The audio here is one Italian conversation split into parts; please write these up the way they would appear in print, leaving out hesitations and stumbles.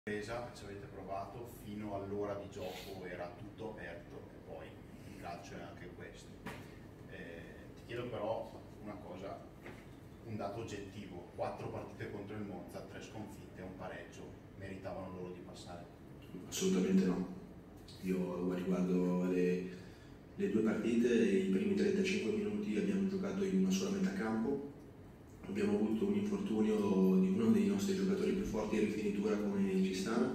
Ci avete provato, fino all'ora di gioco era tutto aperto e poi il calcio è anche questo. Ti chiedo però una cosa, un dato oggettivo: 4 partite contro il Monza, 3 sconfitte, un pareggio, meritavano loro di passare? Assolutamente no. Io riguardo le due partite, i primi 35 minuti abbiamo giocato in una sola metà campo. Abbiamo avuto un infortunio di uno dei nostri giocatori più forti in rifinitura come Cistana.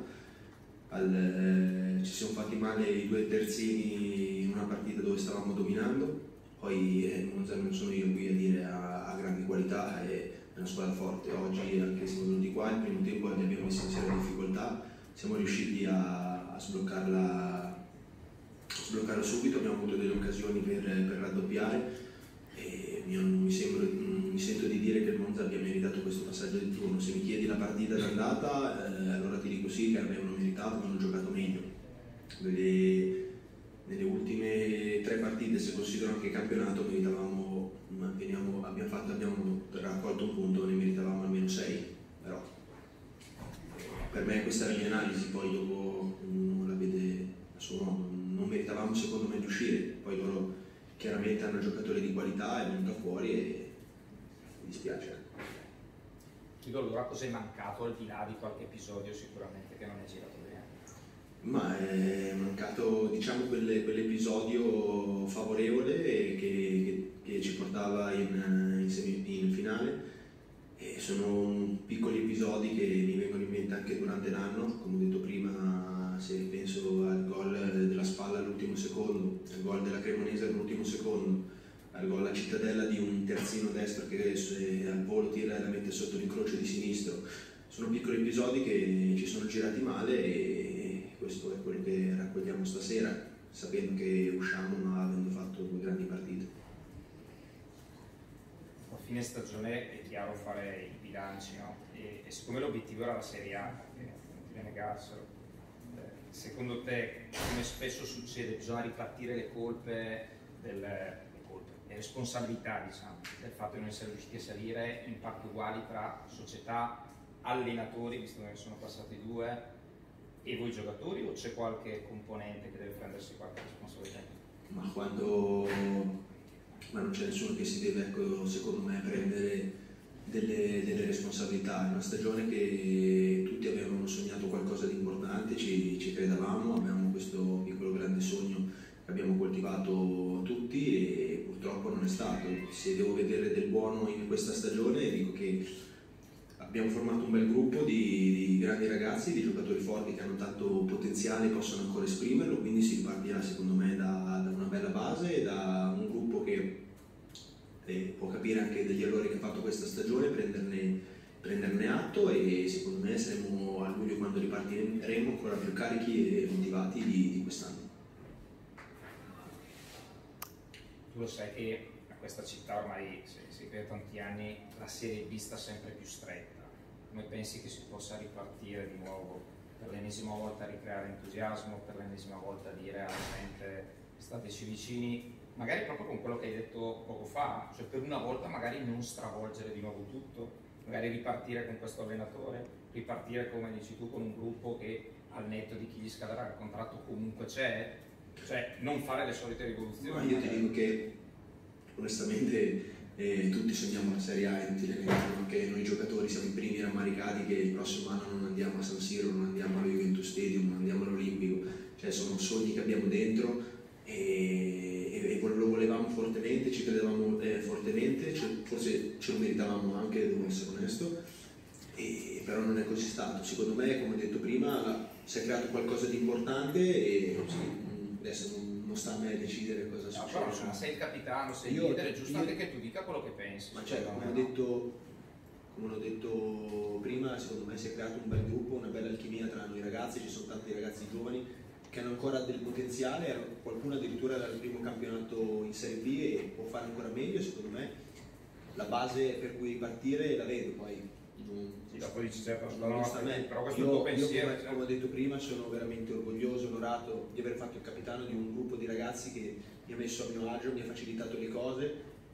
Ci siamo fatti male i due terzini in una partita dove stavamo dominando. Poi Monza non sono io qui a dire ha grandi qualità, è una squadra forte. Oggi anche siamo venuti qua, il primo tempo li abbiamo messi in seria difficoltà, siamo riusciti a sbloccarla subito, abbiamo avuto delle occasioni per raddoppiare. E io non mi sento di dire che il Monza abbia meritato questo passaggio di turno. Se mi chiedi la partita d'andata, allora ti dico sì, che avevano meritato, ma hanno giocato meglio. Nelle ultime 3 partite, se considero anche il campionato, abbiamo raccolto un punto, ne meritavamo almeno 6. Però per me questa è la mia analisi, poi dopo uno la vede a suo modo. Non meritavamo secondo me di uscire, poi loro chiaramente hanno giocatori di qualità, è venuta fuori e mi dispiace. Chiedo allora cosa è mancato al di là di qualche episodio sicuramente che non è girato bene. Ma è mancato, diciamo, quell'episodio favorevole che ci portava in finale, e sono piccoli episodi che mi vengono in mente anche durante l'anno, come ho detto prima. Se penso al gol della Spalla all'ultimo secondo, al gol della Cremonese all'ultimo secondo, al gol alla Cittadella di un terzino destro che al volo tira e la mette sotto l'incrocio di sinistro, sono piccoli episodi che ci sono girati male, e questo è quello che raccogliamo stasera, sapendo che usciamo ma avendo fatto 2 grandi partite. A fine stagione è chiaro fare i bilanci, no? E siccome l'obiettivo era la Serie A, che non ti viene negarselo, secondo te, come spesso succede, bisogna ripartire le responsabilità, diciamo, del fatto di non essere riusciti a salire in parti uguali tra società, allenatori, visto che ne sono passati 2, e voi giocatori, o c'è qualche componente che deve prendersi qualche responsabilità? Ma non c'è nessuno che si deve, ecco, secondo me, prendere delle responsabilità. È una stagione che tutti avevano sognato qualcosa di importante, ci credevamo, avevamo questo piccolo grande sogno che abbiamo coltivato tutti, e purtroppo non è stato. Se devo vedere del buono in questa stagione, dico che abbiamo formato un bel gruppo di grandi ragazzi, di giocatori forti che hanno tanto potenziale e possono ancora esprimerlo, quindi si ripartirà secondo me da una bella base, da un gruppo che può capire anche degli errori che ha fatto questa stagione, prenderne atto, e secondo me saremo a luglio, quando ripartiremo, ancora più carichi e motivati di quest'anno. Tu lo sai che a questa città ormai si vede tanti anni la Serie B sta sempre più stretta. Come pensi che si possa ripartire di nuovo, per l'ennesima volta ricreare entusiasmo, per l'ennesima volta dire alla gente stateci vicini, magari proprio con quello che hai detto poco fa, cioè per una volta magari non stravolgere di nuovo tutto, magari ripartire con questo allenatore, ripartire, come dici tu, con un gruppo che al netto di chi gli scaderà il contratto comunque c'è, cioè non fare le solite rivoluzioni. Ma io ti dico che onestamente tutti sogniamo la Serie A, e tutti che noi giocatori siamo i primi rammaricati che il prossimo anno non andiamo a San Siro, non andiamo allo Juventus Stadium, non andiamo all'Olimpico, cioè sono sogni che abbiamo dentro, e lo volevamo fortemente, ci credevamo fortemente, forse ce lo meritavamo anche, devo essere onesto, però non è così stato. Secondo me, come ho detto prima, si è creato qualcosa di importante, e adesso non sta a me decidere cosa succede. Però insomma, sei il capitano, sei il leader, è giusto anche che tu dica quello che pensi. Ma certo, come ho detto prima, secondo me si è creato un bel gruppo, una bella alchimia tra noi ragazzi, ci sono tanti ragazzi giovani che hanno ancora del potenziale, qualcuno addirittura era il primo campionato in Serie B e può fare ancora meglio. Secondo me la base per cui partire la vedo, poi dopo dici certo, però questo è il tuo pensiero. Come ho detto prima, sono veramente orgoglioso, onorato di aver fatto il capitano di un gruppo di ragazzi che mi ha messo a mio agio, mi ha facilitato le cose,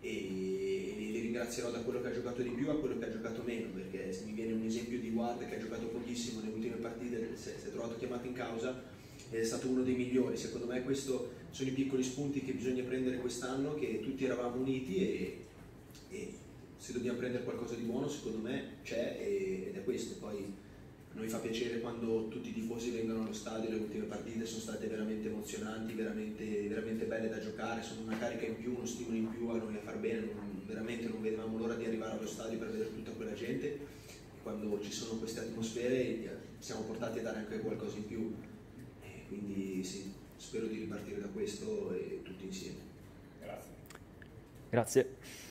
e li ringrazierò da quello che ha giocato di più a quello che ha giocato meno, perché se mi viene un esempio di Ward che ha giocato pochissimo nelle ultime partite, si è trovato chiamato in causa ed è stato uno dei migliori. Secondo me questi sono i piccoli spunti che bisogna prendere quest'anno, che tutti eravamo uniti e se dobbiamo prendere qualcosa di buono secondo me c'è, ed è questo. Poi a noi fa piacere quando tutti i tifosi vengono allo stadio, le ultime partite sono state veramente emozionanti, veramente belle da giocare, sono una carica in più, uno stimolo in più a noi a far bene, veramente non vedevamo l'ora di arrivare allo stadio per vedere tutta quella gente, e quando ci sono queste atmosfere siamo portati a dare anche qualcosa in più, e quindi sì, spero di ripartire da questo e tutti insieme. Grazie. Grazie.